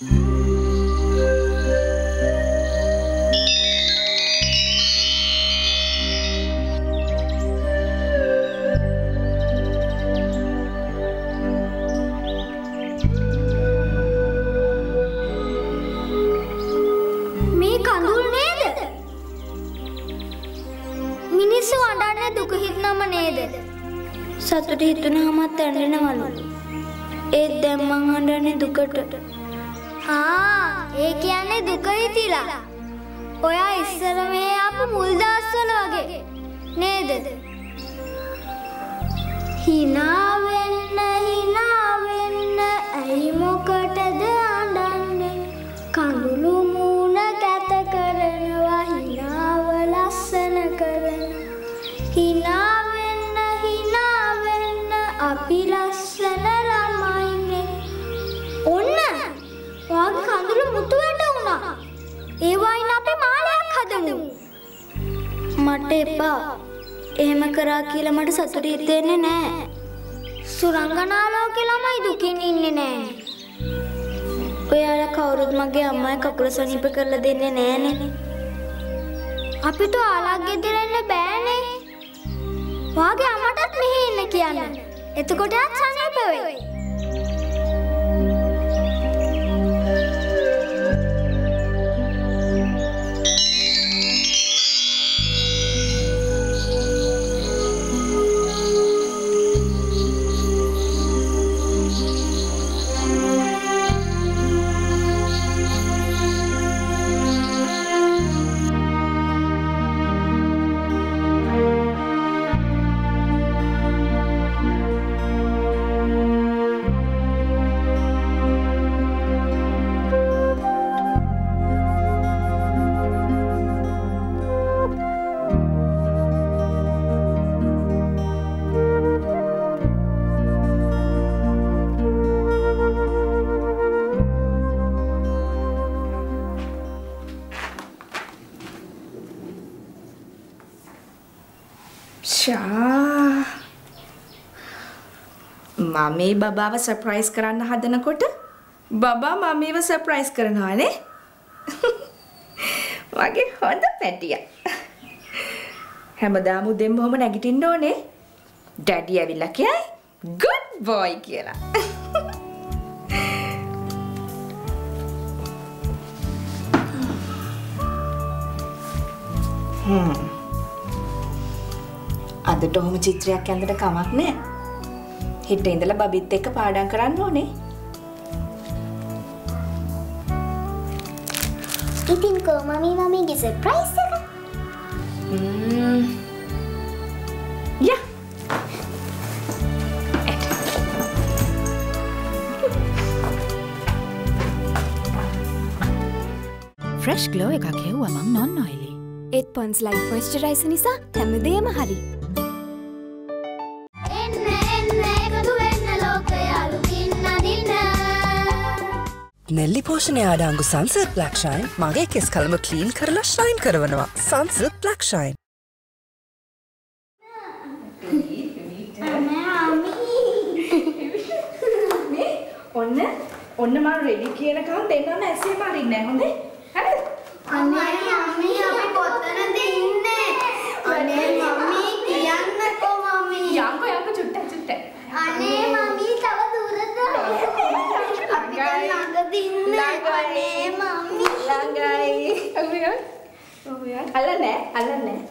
සතුට හිතුනහමත් ඇඬෙනවලු. ඒත් දැන් මං අඬන්නේ දුකට. ඒ කියන්නේ දුක හිතිලා. ඔයා ඉස්සර මේ ආපු මුල් දවස්වල වගේ නේද? hina wenna ඇයි මොකටද අඬන්නේ? කඳුළු මූණ කැත කරනවා hinaව ලස්සන කරන. hina අපි ලස්සන ළමයිනේ. ඔන්න වාගේ කඳුළු මුතු වැට වුණා. ඒ වයින් අපි මාලයක් හදමු. මට එපා. එහෙම කරා කියලා මට සතුට හිතෙන්නේ නැහැ. සුරංගනා ලෝකේ ළමයි දුකින් ඉන්නේ නැහැ. ඔයාලා කවුරුත් මගේ අම්මයි කකුල සනීප කරලා දෙන්නේ නැහනේ. අපිට ඔයාලා ගෙදර එන්න බෑනේ. වාගේ අම්මටත් මෙහෙ ඉන්න කියන්න. එතකොට යාත් සනීප වෙයි. මමී බබාව සර්ප්‍රයිස් කරන්න හදනකොට බබා මමීව සර්ප්‍රයිස් කරනවානේ. වගේ හොඳ පැටියා. හැමදාම උදේම බොහොම නැගිටින්න ඕනේ. ඩැඩි ඇවිල්ලා කියයි good boy කියලා. අදට ඔහොම චිත්‍රයක් ඇඳලා කමක් නෑ. හෙට ඉඳලා බබිත් එක්ක පාඩම් කරන්න ඕනේ. ඉතින් මමීගේ සර්ප්‍රයිස් එක? යා. ෆ්‍රෙෂ් ග්ලෝ එකක් හෙව්වා මං නොන් ඔයිලි. ඒත් පොන්ස් ලයිෆ් මොයිස්චරයිසර් නිසා හැමදේම හරි. නෙල්ලි පෝෂණය ආඩාංගු සන්සිල්ක් බ්ලැක් ෂයින් මගේ කෙස් කලම ක්ලීන් කරලා ෂයින් කරවනවා. Sunsilk black shine. ඔන්න මම රෙඩි කියනකම් දෙන්නම ඇසෙම අරින්නේ හොඳේ? හරිද? අනේ මම්මී අපි කොතනද ඉන්නේ? අනේ මම්මී කියන්නකෝ මම්මී. යංකෝ චුට්ටක්. අනේ මම්මී තව දුරද? අපි දැන් ළඟද ඉන්නේ. අනේ මම්මී ළඟයි. ඔබියන්. අල්ලන්නේ. අල්ල.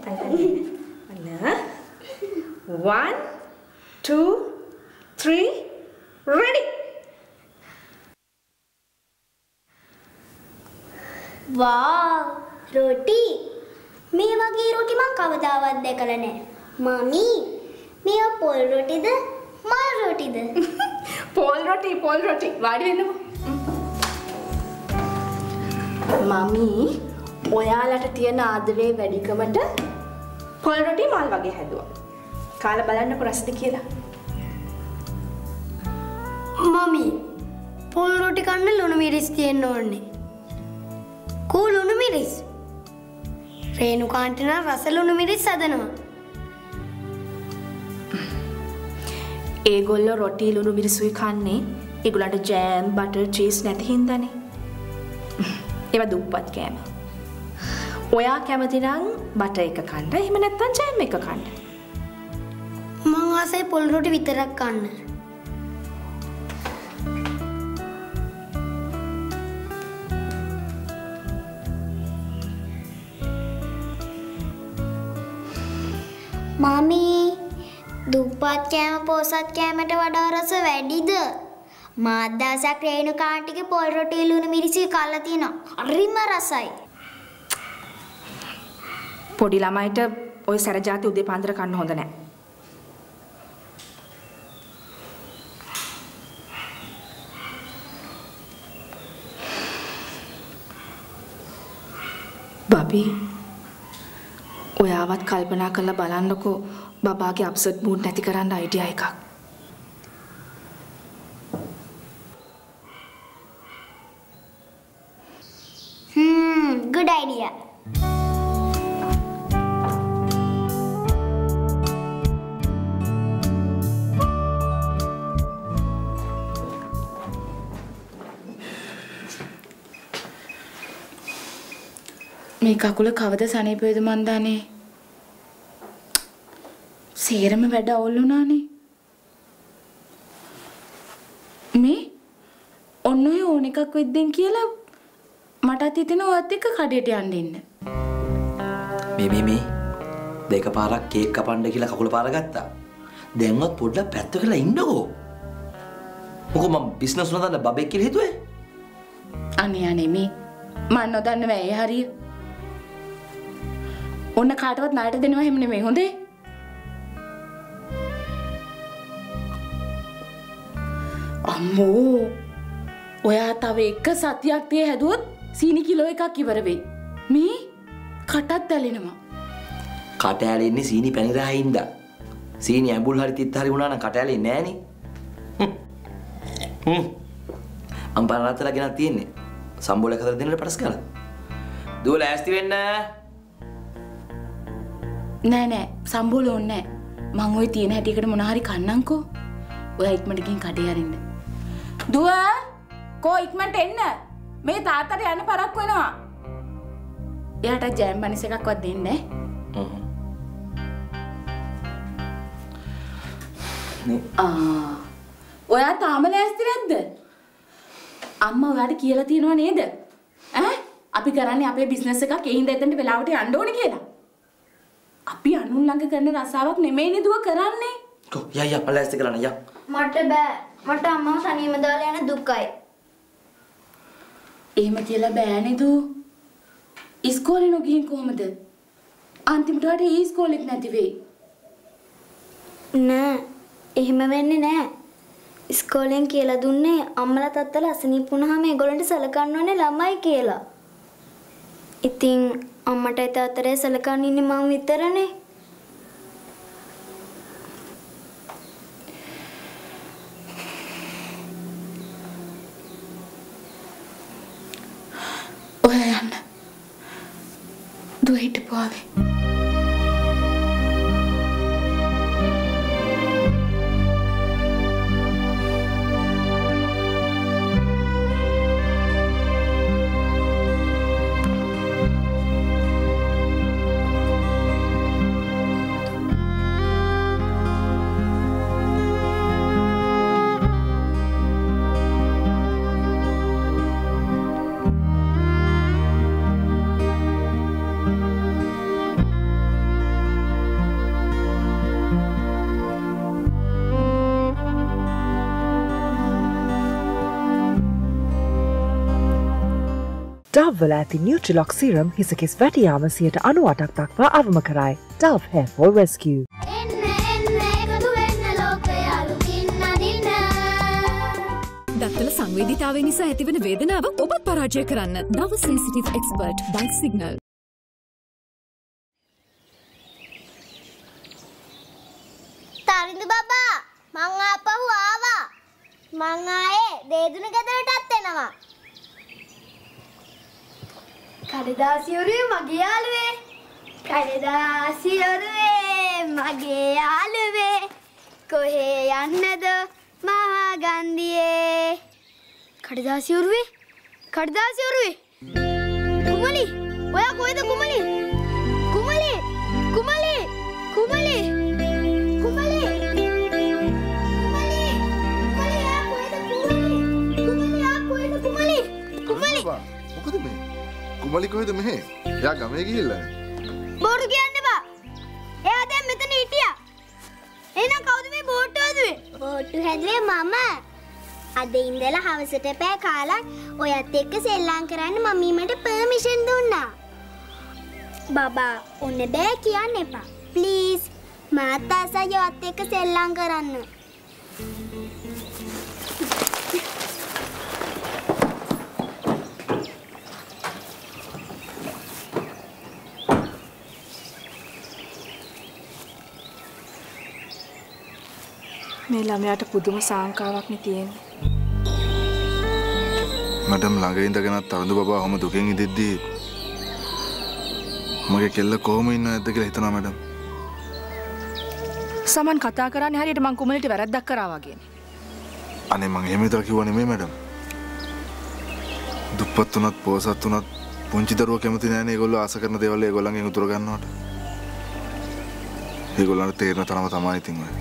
1 2 3 ready. වාව් රොටි මේ වගේ රොටි මං කවදාවත් දැකලා නැහැ. මමී මේ පොල් රොටිද මල් රොටිද? පොල් රොටි වාඩි වෙන්නකෝ. මමී ඔයාලට තියෙන ආදරේ වැඩිකමට පොල් රොටි මල් වගේ හැදුවා. කාලා බලන්නකෝ රසද කියලා. මමී පොල් රොටි කන්න ලුණු මිරිස් තියෙන්න ඕනේ. ලුණු මිරිස් රේණුකාන්ට නම් රස ලුණු මිරිස් හදනවා. ඒගොල්ලෝ රොටි ලුණු මිරිසුයි කන්නේ ඒගොල්ලන්ට ජෑම් බටර් චීස් නැති හින්දානේ. ඒවා දුප්පත් කෑම. ඔයා කැමති නම් බටර් එක කන්න. එහෙම නැත්නම් ජෑම් එක කන්න. මං ආසයි පොල් රොටි විතරක් කන්න. මමී දුප්පත් කෑම පෝසත් කෑමට වඩා රස වැඩිද? මාත් දවසක් රේණුකාන්ටිගේ පොල් රොටි ලුණු මිරිසි කල්ලා තියෙනවා. හරිම රසයි. පොඩි ළමයිට ওই සැරජාති උදේ පාන්දර කන්න හොඳ නැහැ. බබි ඔයාවත් කල්පනා කරලා බලන්නකෝ බබාගේ අප්සෙට් මූඩ් නැති කරන්න අයිඩියා එකක්. good idea. මේ කකුල කවද සනීප වේද මන් දන්නේ. සේරම වැඩ අවුල් වුණානේ. මේ ඔන්න ඔය ඕන එකක් වෙද්දෙන් කියලා මටත් හිතෙනවා ඔයත් එක්ක කඩේට යන්න ඉන්න. මේ දෙක පාරක් කේක් කපන්න කියලා කකුල පාර ගත්තා. දැන්වත් පොඩ්ඩක් පැත්ත කරලා ඉන්නකෝ. මොකෝ මම බිස්නස් නොදන්න බබෙක් කියලා හිතුවේ. අනේ මේ මන් නොදන්න වැයේ හරිය. ඔන්න කාටවත් ණයට දෙනවා හැම නෙමෙයි හොඳේ. අම්මෝ ඔයා තව එක සතියක් තිය හැදුවොත් සීනි කිලෝ එකක් ඉවර වෙයි. මේ කටත් ඇලෙනවා. කට ඇලෙන්නේ සීනි පැණි රහින්ද. සීනි ඇඹුල් හරි තිත් හරි වුණා නම් කට ඇලෙන්නේ නෑනේ. අම්පාරාතලා ගෙනත් තියෙන්නේ. සම්බෝල කතර දෙන්නට පටස් කරලා. දුව ලෑස්ති වෙන්න. නෑ සම්බෝල ඕනේ නෑ. මං ওই තියෙන හැටියකට මොන හරි කන්නම්කෝ. ඔයා ඉක්මනට ගිහින් කඩේ අරින්න. දුව කෝ ඉක්මනට එන්න. මේ තාත්තට යන්න පරක් වෙනවා. එයාට ජෑම් බනිස් එකක්වත් දෙන්නේ නෑ. ඔයා තාම ලෑස්ති නැද්ද? අම්මා ඔයාට කියලා තියෙනව නේද? ඈ අපි කරන්නේ අපේ බිස්නස් එකක් ඒ හින්දා එතනට වෙලාවට යන්න ඕනේ කියලා. අපි අනුන් ළඟ කරන රසාවක් නෙමෙයිනේ දුව කරන්නේ. කො යා ලෑස්ති කරන්න යා. මට බෑ. මට අම්මව තනියම දාලා යන දුකයි. එහෙම කියලා බෑනේ දූ. ඉස්කෝලේ නොගිහින් කොහමද? අන්තිමට වට ඒ ඉස්කෝලෙත් නැති වෙයි. නෑ. එහෙම වෙන්නේ නෑ. ඉස්කෝලෙන් කියලා දුන්නේ අම්මලා තාත්තලා අසනීප වුණාම ඒගොල්ලන්ට සලකන්න ඕනේ ළමයි කියලා. ඉතින් අම්මටයි තාත්තටයි සලකන්න ඉන්නේ මං විතරනේ. ඔයා යන්න. දුව හිටපු ආවේ. Dove වල ඇති Nutrilock serum හිසකෙස් වැටියාම 98% දක්වා අවම කරයි. Dove Hair Fall Rescue. දත්තල සංවේදීතාවය නිසා ඇතිවන වේදනාව ඔබත් පරාජය කරන්න. Dove Sensitive Expert Bite Signal. Tharindu බබා මං ආපහු ආවා. මං ආයේ දේදුන ගෙදරටත් එනවා. කඩදාසියොරුවේ මගේ යාළුවේ. කඩදාසියොරුවේ මගේ යාළුවේ. කොහේ යන්නද මහා ගන්ධියේ. කඩදාසියොරුවේ ඔයා කොහෙද කුමලි? කුමලි! කුමලි! කුමලි! කුමලි! මොකද මේ? කුමලි කොහෙද මෙහෙ? එයා ගමේ ගිහිල්ලානේ. බොරු කියන්න එපා. එයා දැන් මෙතන හිටියා. එහෙනම් කවුද මේ බෝට්ටු හදුවේ? බෝට්ටු හැදුවේ මම. අද ඉඳලා හවසට පෑ කාලා ඔයත් එක්ක සෙල්ලම් කරන්න මමීමට පර්මිෂන් දුන්නා. බබා ඔන්න බෑ කියන්න එපා. ප්ලීස්. මාත් ආසයි ඔයත් එක්ක සෙල්ලම් කරන්න. මේ ළමයාට පුදුම සාංකාවක් නේ තියෙන්නේ. මඩම් ළඟ ඉඳගෙනත් තරුණ බබා ඔහම දුකෙන් ඉඳිද්දී මගේ කෙල්ල කොහොම ඉන්නවද කියලා හිතනවා මඩම්. සමන් කතා කරන්නේ හරියට මං කුමලිට වැරද්දක් කරා වගේනේ. අනේ මං එහෙම විතර කිව්වා නෙමෙයි මඩම්. දුප්පත් උනත් පොසත් උනත් පුංචි දරුවෝ කැමති නැහැනේ ඒගොල්ලෝ ආස කරන දේවල් ඒගොල්ලන්ගෙන් උතුර ගන්නවට. ඒගොල්ලන්ට තේරෙන තරම තමයි ඉතින් ඔය.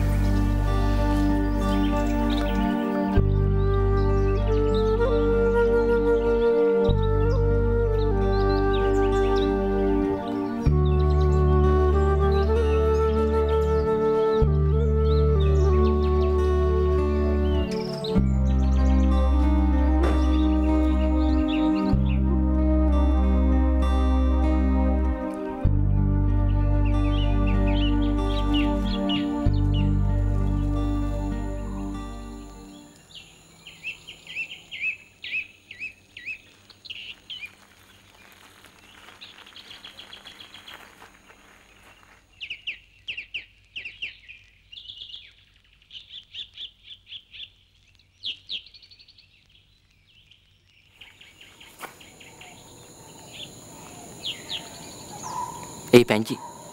ඒ පැංචි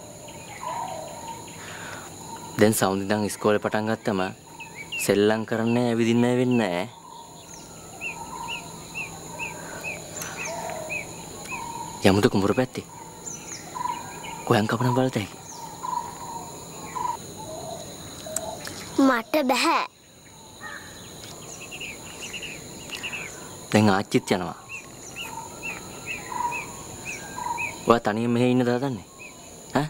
දැන් සෞන්දිදන් ඉස්කෝලේ පටන් ගත්තම සෙල්ලම් කරන්නේ ඇවිදින්න වෙන්නේ නැහැ. යමුද කුඹුර පැත්තේ කොයන් කපන බලතයි. මට බෑ. දැන් ආච්චිත් යනවා. ඔයා තනියම මෙහෙ ඉන්න දාදන්නේ ඈ?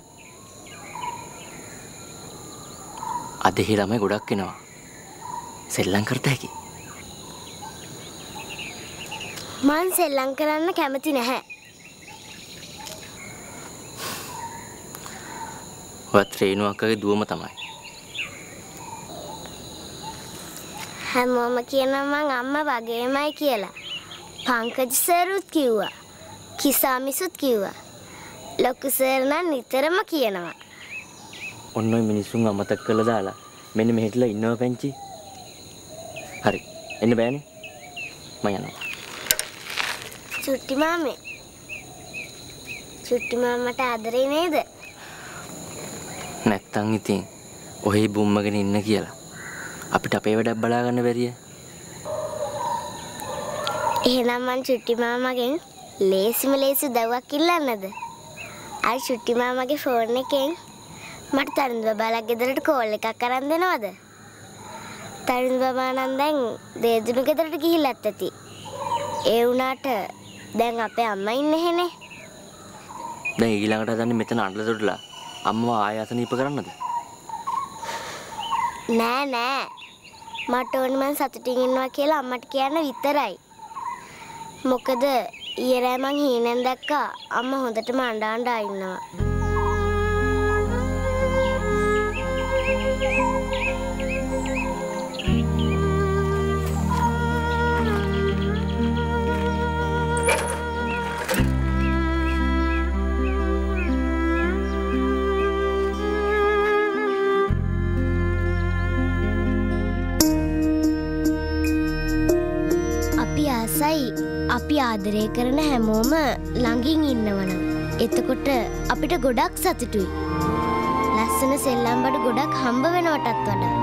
අද හි ළමයි ගොඩක් එනවා. සෙල්ලම් කරත හැකි. මං සෙල්ලම් කරන්න කැමති නැහැ. ඔයා ත්‍රේණු අක්කගේ දුවම තමයි. හැමෝම කියනවා මං අම්මා වගේමයි කියලා. පංකජ සරුත් කිව්වා. කිසාමිසුත් කිව්වා. ලොකු සර් නම් නිතරම කියනවා. ඔන්න ඔය මිනිස්සුන් අමතක කරලා දාලා මෙන්න මෙහෙටලා ඉන්නව පැංචි. හරි. එන්න බෑනේ. මම යනවා. චුට්ටි මාමේ. චුට්ටි මාමට ආදරේ නේද? නැත්තම් ඉතින් ඔහේ බුම්මගෙන ඉන්න කියලා අපිට අපේ වැඩක් බලා ගන්න බැරිය. එහෙනම් මං චුට්ටි මාමගෙන් ලේසි දව්වක් ඉල්ලන්නද? අර චුට්ටි මාමගේ ෆෝන් එකෙන් මට තරුණ බබාලා ගෙදරට කෝල් එකක් අරන් දෙනවද? තරුණ බබා නම් දැන් දේදුණු ගෙදරට ගිහිල්ලත් ඇති. ඒ වුණාට දැන් අපේ අම්මා ඉන්නේ එහෙනේ. දැන් ඊළඟට හදන්නේ මෙතන අඬලා දොඩලා අම්මව ආය අසනීප කරන්නද? නෑ. මට ඕනේ මං සතුටින් ඉන්නවා කියලා අම්මට කියන්න විතරයි. මොකද ඊයේ රෑ මං හීනෙන් දැක්කා අම්මා හොඳටම අඬා ඉන්නවා. අපි ආදරය කරන හැමෝම ළඟින් ඉන්නවනම් එතකොට අපිට ගොඩක් සතුටුයි. ලස්සන සෙල්ලම් බඩු ගොඩක් හම්බ වෙනවටත් වඩා